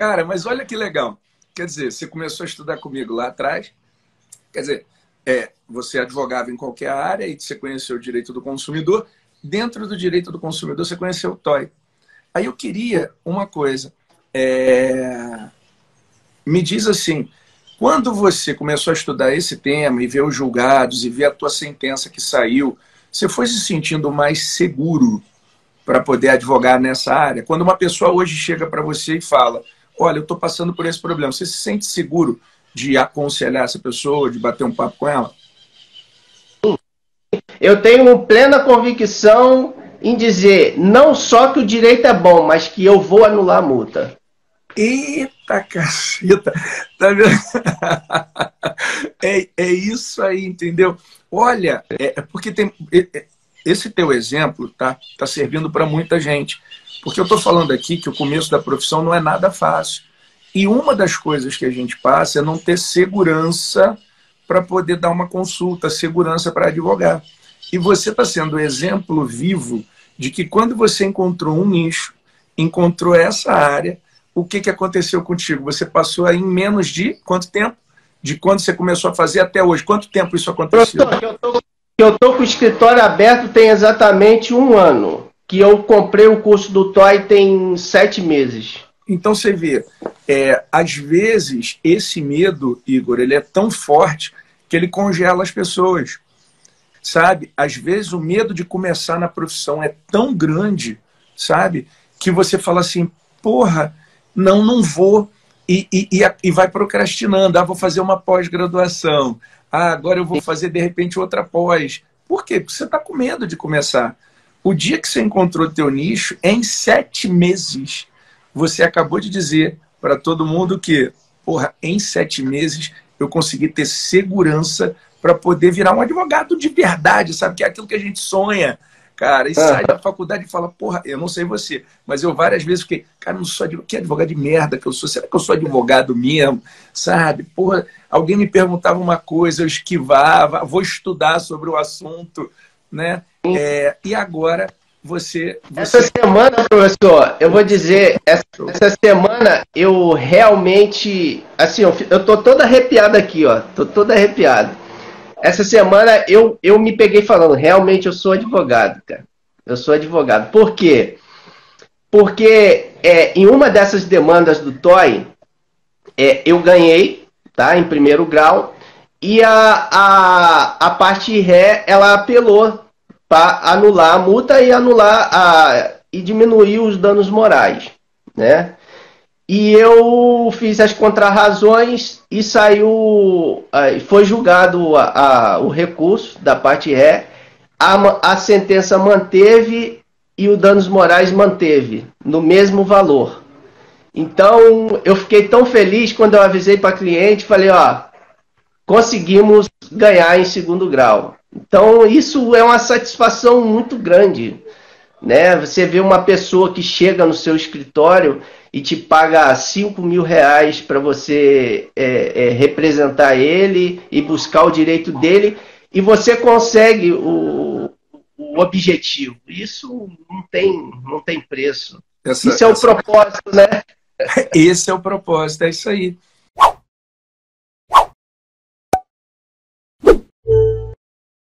Cara, mas olha que legal. Quer dizer, você começou a estudar comigo lá atrás. Quer dizer, você advogava em qualquer área e você conheceu o direito do consumidor. Dentro do direito do consumidor, você conheceu o TOI. Aí eu queria uma coisa. Me diz assim, quando você começou a estudar esse tema e ver os julgados e ver a tua sentença que saiu, você foi se sentindo mais seguro para poder advogar nessa área? Quando uma pessoa hoje chega para você e fala, olha, eu estou passando por esse problema, você se sente seguro de aconselhar essa pessoa, de bater um papo com ela? Eu tenho plena convicção em dizer não só que o direito é bom, mas que eu vou anular a multa. Eita caceta! Tá vendo? É isso aí, entendeu? Olha, porque tem esse teu exemplo tá servindo para muita gente. Porque eu estou falando aqui que o começo da profissão não é nada fácil. E uma das coisas que a gente passa é não ter segurança para poder dar uma consulta, segurança para advogar. E você está sendo o exemplo vivo de que quando você encontrou um nicho, encontrou essa área, o que aconteceu contigo? Você passou aí em menos de quanto tempo? De quando você começou a fazer até hoje? Quanto tempo isso aconteceu? Professor, eu tô com o escritório aberto tem exatamente 1 ano. Que eu comprei o curso do TOI tem 7 meses. Então você vê, às vezes esse medo, Igor, ele é tão forte que ele congela as pessoas, sabe? Às vezes o medo de começar na profissão é tão grande, sabe? Que você fala assim, porra, não vou, e vai procrastinando. Ah, vou fazer uma pós-graduação. Ah, agora eu vou fazer, de repente, outra pós. Por quê? Porque você está com medo de começar. O dia que você encontrou teu nicho, em 7 meses, você acabou de dizer para todo mundo que, porra, em 7 meses eu consegui ter segurança para poder virar um advogado de verdade, sabe? Que é aquilo que a gente sonha, cara. E sai da faculdade e fala, porra, eu não sei você, mas eu várias vezes fiquei, cara, não sou advogado, que advogado de merda que eu sou? Será que eu sou advogado mesmo? Sabe? Porra, alguém me perguntava uma coisa, eu esquivava, vou estudar sobre o assunto, né? E agora você... Essa semana, professor, eu vou dizer, essa semana eu realmente, assim, eu tô todo arrepiado aqui, ó, tô todo arrepiado. Essa semana eu me peguei falando, realmente eu sou advogado, cara. Eu sou advogado. Por quê? Porque em uma dessas demandas do TOI, eu ganhei, tá, em primeiro grau, e a parte ré, ela apelou para anular a multa e e diminuir os danos morais, né? E eu fiz as contrarrazões e saiu, foi julgado o recurso da parte ré, a sentença manteve e o danos morais manteve no mesmo valor. Então eu fiquei tão feliz quando eu avisei para a cliente, falei, ó, conseguimos ganhar em segundo grau. Então isso é uma satisfação muito grande, né? Você vê uma pessoa que chega no seu escritório e te paga R$ 5.000 para você representar ele e buscar o direito dele, e você consegue o objetivo. Isso não tem preço. Isso é o propósito, né? Esse é o propósito, é isso aí.